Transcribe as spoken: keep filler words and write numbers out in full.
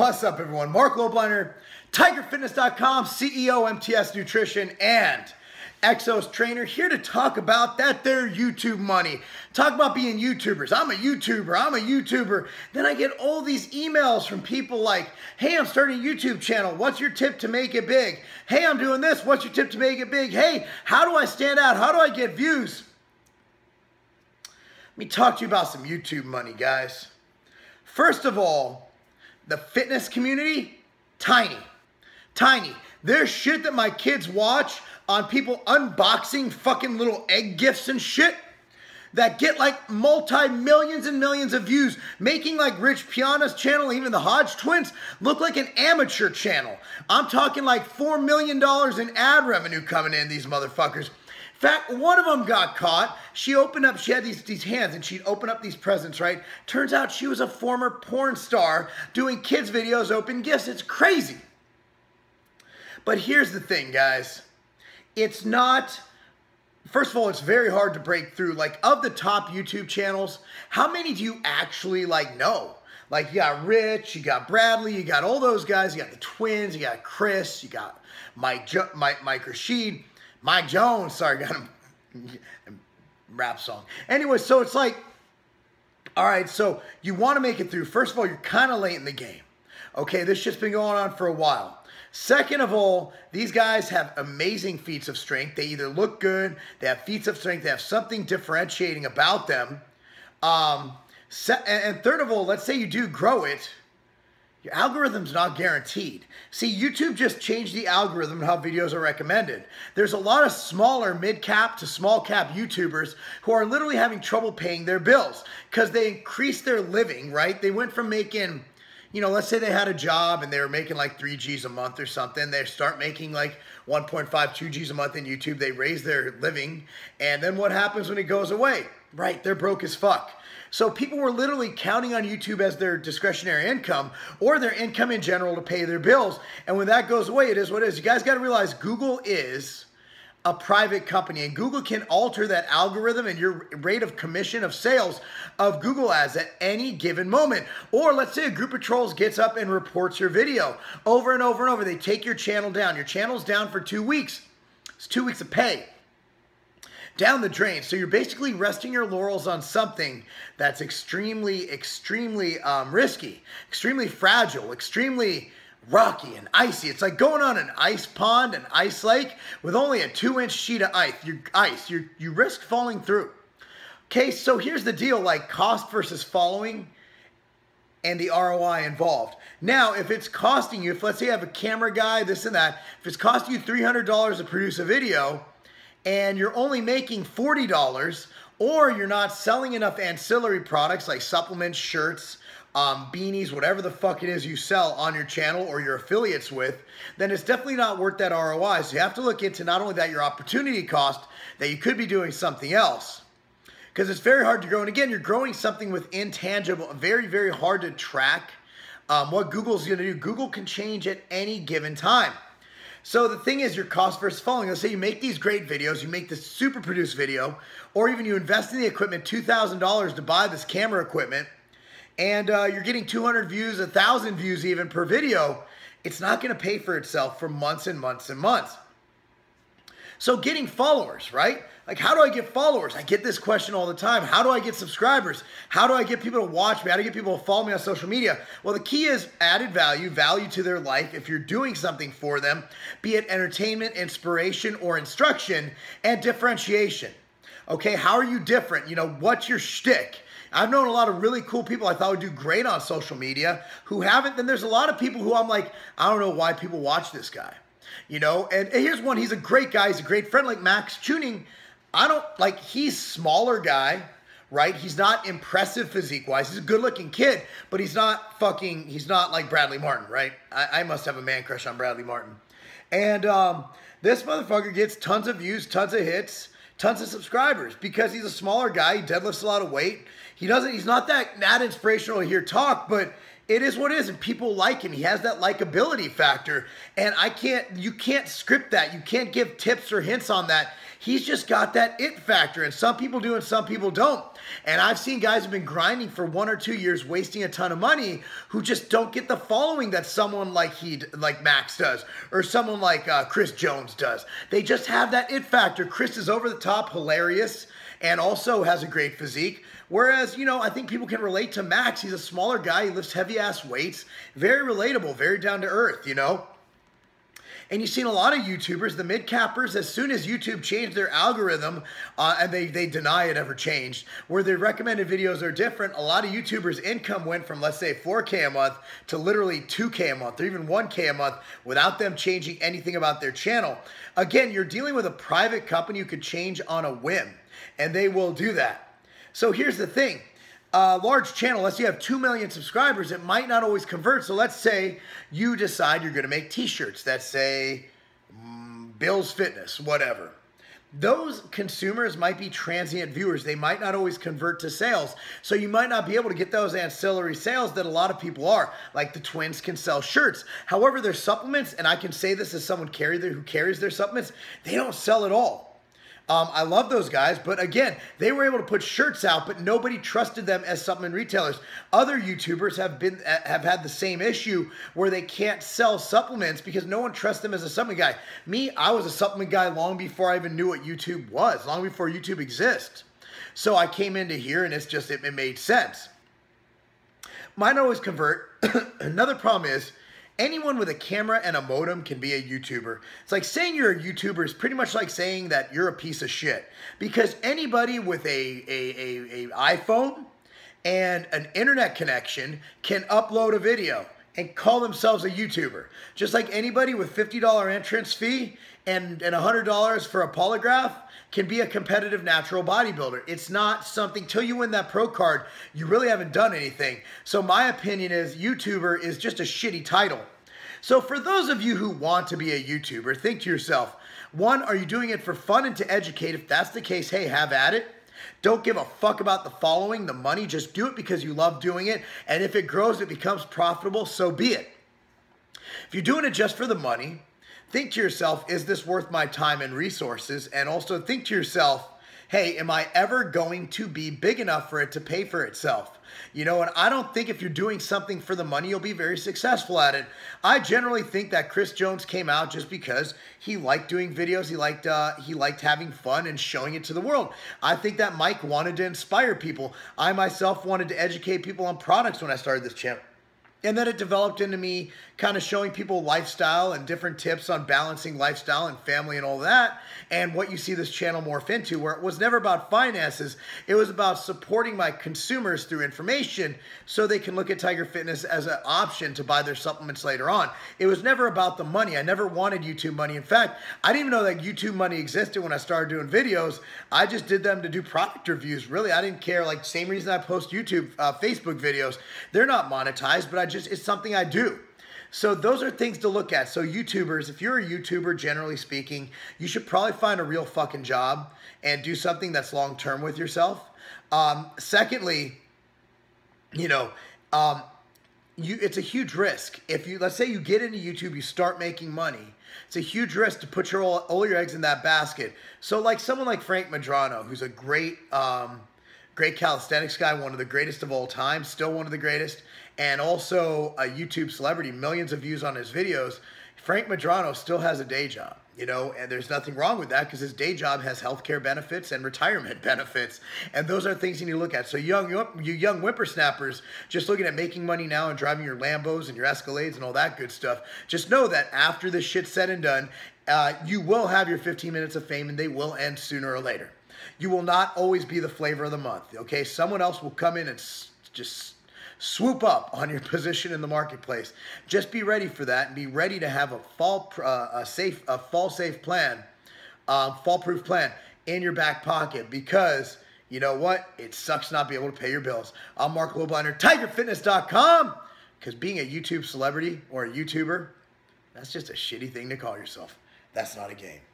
What's up, everyone? Mark Lobliner, Tiger Fitness dot com, C E O, M T S Nutrition, and Exos Trainer, here to talk about that there YouTube money. Talk about being YouTubers. I'm a YouTuber. I'm a YouTuber. Then I get all these emails from people like, hey, I'm starting a YouTube channel. What's your tip to make it big? Hey, I'm doing this. What's your tip to make it big? Hey, how do I stand out? How do I get views? Let me talk to you about some YouTube money, guys. First of all, the fitness community, tiny, tiny. There's shit that my kids watch on people unboxing fucking little egg gifts and shit that get like multi-millions and millions of views, making like Rich Piana's channel, even the Hodge twins, look like an amateur channel. I'm talking like four million dollars in ad revenue coming in, these motherfuckers. In fact, one of them got caught. She opened up, she had these, these hands and she'd open up these presents, right? Turns out she was a former porn star doing kids videos, open gifts. It's crazy. But here's the thing, guys. It's not, first of all, it's very hard to break through. Like, of the top YouTube channels, how many do you actually, like, know? Like, you got Rich, you got Bradley, you got all those guys, you got the twins, you got Chris, you got Mike, jo Mike, Mike Rashid, Mike Jones, sorry, got him, rap song. Anyway, so it's like, all right, so you want to make it through. First of all, you're kind of late in the game. Okay, this shit's been going on for a while. Second of all, these guys have amazing feats of strength. They either look good, they have feats of strength, they have something differentiating about them. Um, and third of all, let's say you do grow it, your algorithm's not guaranteed. See, YouTube just changed the algorithm and how videos are recommended. There's a lot of smaller mid-cap to small-cap YouTubers who are literally having trouble paying their bills because they increased their living, right? They went from making, you know, let's say they had a job and they were making like three G's a month or something. They start making like one point five, two G's a month in YouTube. They raise their living. And then what happens when it goes away? Right, they're broke as fuck. So people were literally counting on YouTube as their discretionary income or their income in general to pay their bills. And when that goes away, it is what it is. You guys got to realize Google is a private company, and Google can alter that algorithm and your rate of commission of sales of Google ads at any given moment. Or let's say a group of trolls gets up and reports your video over and over and over. They take your channel down. Your channel's down for two weeks. It's two weeks of pay. Down the drain. So you're basically resting your laurels on something that's extremely, extremely um, risky, extremely fragile, extremely rocky and icy. It's like going on an ice pond, an ice lake with only a two inch sheet of ice. You ice, you you risk falling through. Okay, so here's the deal, like cost versus following and the R O I involved. Now, if it's costing you, if let's say you have a camera guy, this and that, if it's costing you three hundred dollars to produce a video and you're only making forty dollars, or you're not selling enough ancillary products like supplements, shirts, Um, beanies, whatever the fuck it is you sell on your channel or your affiliates with, then it's definitely not worth that R O I. So you have to look into not only that, your opportunity cost, that you could be doing something else. Because it's very hard to grow. And again, you're growing something with intangible, very, very hard to track um, what Google's going to do. Google can change at any given time. So the thing is, your cost versus following. Let's say you make these great videos, you make this super produced video, or even you invest in the equipment, two thousand dollars to buy this camera equipment, and uh, you're getting two hundred views, one thousand views even per video. It's not going to pay for itself for months and months and months. So getting followers, right? Like, how do I get followers? I get this question all the time. How do I get subscribers? How do I get people to watch me? How do I get people to follow me on social media? Well, the key is added value, value to their life. If you're doing something for them, be it entertainment, inspiration, or instruction, and differentiation. Okay, how are you different? You know, what's your shtick? I've known a lot of really cool people I thought would do great on social media who haven't. Then there's a lot of people who I'm like, I don't know why people watch this guy. You know, and, and here's one. He's a great guy. He's a great friend, like Max Tuning. I don't, like, he's smaller guy, right? He's not impressive physique-wise. He's a good-looking kid, but he's not fucking, he's not like Bradley Martin, right? I, I must have a man crush on Bradley Martin. And um, this motherfucker gets tons of views, tons of hits, tons of subscribers because he's a smaller guy. He deadlifts a lot of weight. He doesn't, he's not that, that inspirational to hear talk, but it is what it is, and people like him. He has that likability factor, and I can't, you can't script that. You can't give tips or hints on that. He's just got that it factor, and some people do and some people don't. And I've seen guys who've been grinding for one or two years, wasting a ton of money, who just don't get the following that someone like he, like Max does, or someone like uh, Chris Jones does. They just have that it factor. Chris is over the top, hilarious, and also has a great physique. Whereas, you know, I think people can relate to Max. He's a smaller guy. He lifts heavy-ass weights. Very relatable, very down to earth, you know. And you've seen a lot of YouTubers, the mid-cappers, as soon as YouTube changed their algorithm, uh, and they, they deny it ever changed, where their recommended videos are different, a lot of YouTubers' income went from, let's say, four K a month to literally two K a month, or even one K a month, without them changing anything about their channel. Again, you're dealing with a private company who could change on a whim, and they will do that. So here's the thing. A large channel, let's say you have two million subscribers, it might not always convert. So let's say you decide you're going to make t-shirts that say mm, Bill's Fitness, whatever. Those consumers might be transient viewers. They might not always convert to sales. So you might not be able to get those ancillary sales that a lot of people are. Like the twins can sell shirts. However, their supplements, and I can say this as someone carry their, who carries their supplements, they don't sell at all. Um, I love those guys, but again, they were able to put shirts out, but nobody trusted them as supplement retailers. Other YouTubers have been have had the same issue where they can't sell supplements because no one trusts them as a supplement guy. Me, I was a supplement guy long before I even knew what YouTube was, long before YouTube exists. So I came into here, and it's just it, it made sense. Mine always convert. Another problem is, anyone with a camera and a modem can be a YouTuber. It's like saying you're a YouTuber is pretty much like saying that you're a piece of shit. Because anybody with a, a, a, a iPhone and an internet connection can upload a video and call themselves a YouTuber. Just like anybody with fifty dollar entrance fee and, and one hundred dollars for a polygraph can be a competitive natural bodybuilder. It's not something, till you win that pro card, you really haven't done anything. So my opinion is YouTuber is just a shitty title. So for those of you who want to be a YouTuber, think to yourself, one, are you doing it for fun and to educate? If that's the case, hey, have at it. Don't give a fuck about the following, the money, just do it because you love doing it. And if it grows, it becomes profitable, so be it. If you're doing it just for the money, think to yourself, is this worth my time and resources? And also think to yourself, hey, am I ever going to be big enough for it to pay for itself? You know, and I don't think if you're doing something for the money, you'll be very successful at it. I generally think that Chris Jones came out just because he liked doing videos. He liked, uh, he liked having fun and showing it to the world. I think that Mike wanted to inspire people. I myself wanted to educate people on products when I started this channel. And then it developed into me kind of showing people lifestyle and different tips on balancing lifestyle and family and all that. And what you see this channel morph into, where it was never about finances. It was about supporting my consumers through information so they can look at Tiger Fitness as an option to buy their supplements later on. It was never about the money. I never wanted YouTube money. In fact, I didn't even know that YouTube money existed when I started doing videos. I just did them to do product reviews. Really, I didn't care. Like, same reason I post YouTube, uh, Facebook videos. They're not monetized, but I just, it's something I do. So those are things to look at. So YouTubers, if you're a YouTuber, generally speaking, you should probably find a real fucking job and do something that's long-term with yourself. Um, secondly, you know, um, you, it's a huge risk. If you, let's say you get into YouTube, you start making money. It's a huge risk to put your all, all your eggs in that basket. So like someone like Frank Medrano, who's a great, um, great calisthenics guy, one of the greatest of all time, still one of the greatest, and also a YouTube celebrity, millions of views on his videos. Frank Medrano still has a day job, you know, and there's nothing wrong with that because his day job has healthcare benefits and retirement benefits. And those are things you need to look at. So young, you young whippersnappers, just looking at making money now and driving your Lambos and your Escalades and all that good stuff, just know that after this shit's said and done, uh, you will have your fifteen minutes of fame and they will end sooner or later. You will not always be the flavor of the month, okay? Someone else will come in and just swoop up on your position in the marketplace. Just be ready for that and be ready to have a fall, uh, a safe, a fall safe plan, uh, fall proof plan in your back pocket because you know what? It sucks not being able to pay your bills. I'm Mark Lobliner, Tiger Fitness dot com, because being a YouTube celebrity or a YouTuber, that's just a shitty thing to call yourself. That's not a game.